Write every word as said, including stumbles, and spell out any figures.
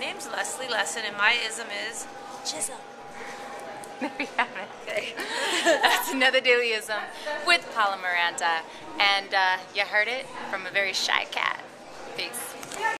name's Leslie Lessin, and my ism is jism. There you have it. Okay. That's another dailyism with Paula Miranda. And uh, you heard it from a very shy cat. Peace.